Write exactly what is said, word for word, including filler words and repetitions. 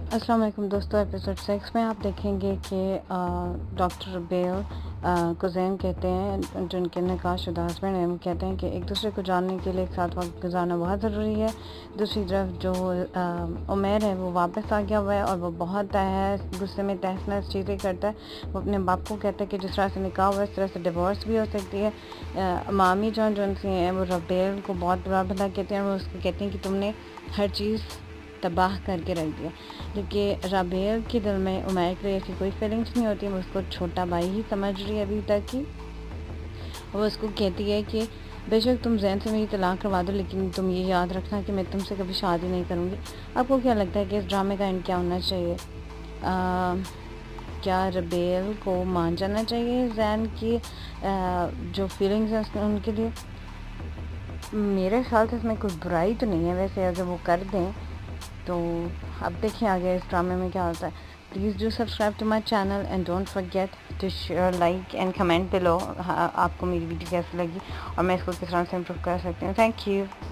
अस्सलाम वालेकुम दोस्तों, एपिसोड सिक्स में आप देखेंगे कि डॉक्टर बेल कुज़ैन कहते हैं, जिनके निकाहशुदा हस्बैंड हैं, वो कहते हैं कि एक दूसरे को जानने के लिए एक साथ वक्त गुजारना बहुत ज़रूरी है। दूसरी तरफ जो आ, उमैर है वो वापस आ गया हुआ है और वो बहुत तहस गुस्से में तहस नहस चीज़ें करता है। वो अपने बाप को कहता है कि जिस तरह से निकाह हुआ है इस तरह से डिवोर्स भी हो सकती है। आ, मामी जॉन जो उनसे हैं वो रबेल को बहुत बुरा भला कहते हैं और वो उसको कहते हैं कि तुमने हर चीज़ तबाह करके रख दिया। क्योंकि राबेल के दिल में उमैर के लिए ऐसी कोई फीलिंग्स नहीं होती, वो उसको छोटा भाई ही समझ रही है अभी तक ही। वो उसको कहती है कि बेशक तुम जैन से मेरी तलाक करवा दो, लेकिन तुम ये याद रखना कि मैं तुमसे कभी शादी नहीं करूँगी। आपको क्या लगता है कि इस ड्रामे का एंड क्या होना चाहिए? आ, क्या रबेल को मान जाना चाहिए जैन की आ, जो फीलिंग्स हैं उनके लिए? मेरे ख्याल से इसमें कोई बुराई तो नहीं है वैसे, अगर वो कर दें तो। अब देखिए आगे इस ड्रामे में क्या होता है। Please do subscribe to my channel and don't forget to share, like and comment below आपको मेरी वीडियो कैसी लगी और मैं इसको किस तरह से इम्प्रूव कर सकती हूँ। Thank you.